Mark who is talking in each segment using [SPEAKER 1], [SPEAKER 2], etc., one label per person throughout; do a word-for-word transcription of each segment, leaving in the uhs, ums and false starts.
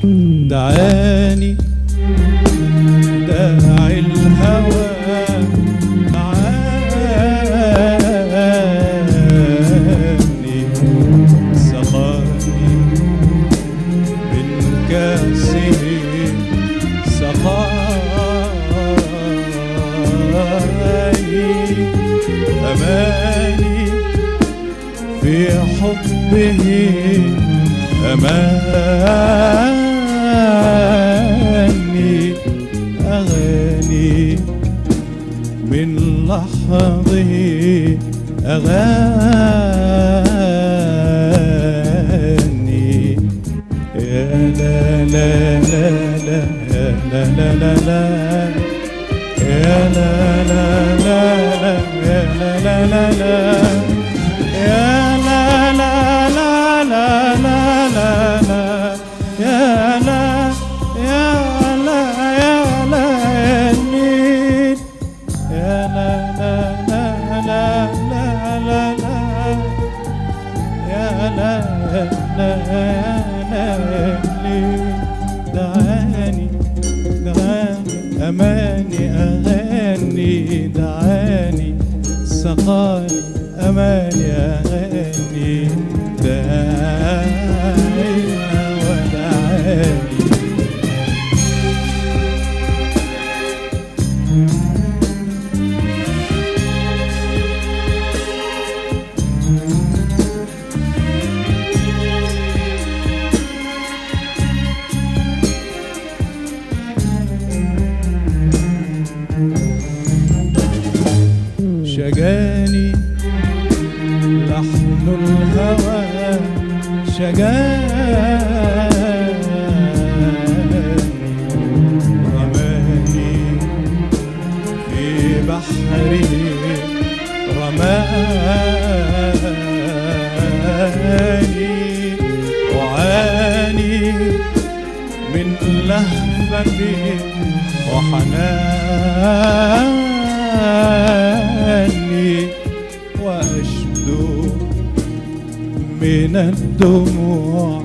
[SPEAKER 1] دعاني داعي الهوى دعاني سقاني من كاسه سقاني أماني في حبه أماني أغاني من لحظه أغاني يا لا لا لا لا لا لا لا لا يا لا لا لا يا لا لا لا لا يا لا لا لا لا لا لا لا يا لا يا لا يا لا النيل يا لا لا لا لا لا لا لا يا لا لا يا لا النيل دعاني دعاني أماني أغاني دعاني سقاني أماني أغاني دعاني ودعاني شجاني لحن الهوى شجاني رماني في بحره رماني وعاني من لهفته وحناني وأشدو من الدموع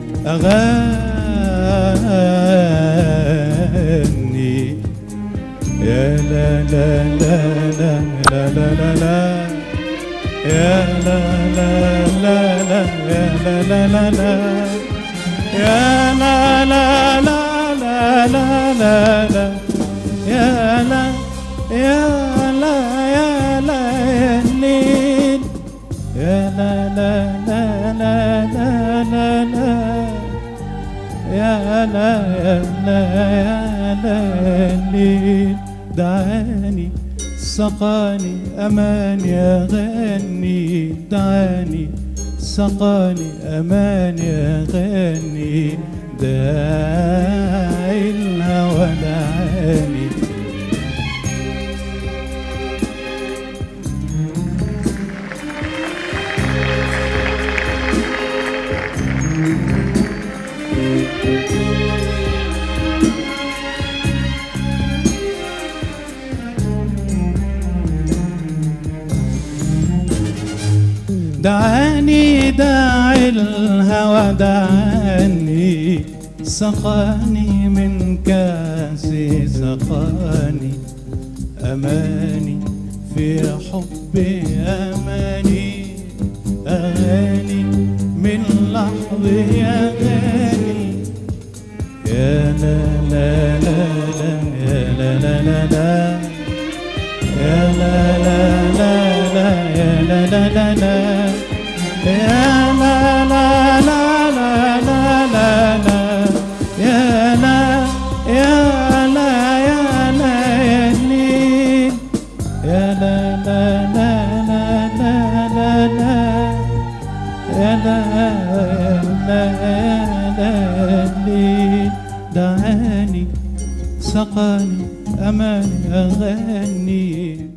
[SPEAKER 1] أغاني يا لا لا لا لا لا لا لا لا يا لا لا لا لا يا لا لا لا لا يا لا لا لا لا لا لا لا يا لا يا لا يا لا يا الليل يا لا لا لا لا لا لا لا يا لا يا لا يا لا الليل دعاني سقاني أماني أغاني دعاني سقاني أماني أغاني داعي الهوى دعاني دعاني داعي الهوى دعاني سقاني من كاسي سقاني أماني في حبي أماني أغاني من لحظي أغاني يا لا لا لا لا يا لا لا لا لا يا لا لا لا لا يا لا لا لا لا يا لا لا لا لا لا لا لا يا لا يا لا يا لا يا الليل يا لا لا لا لا لا لا لا يا لا لا يا لا الليل دعاني سقاني أماني أغاني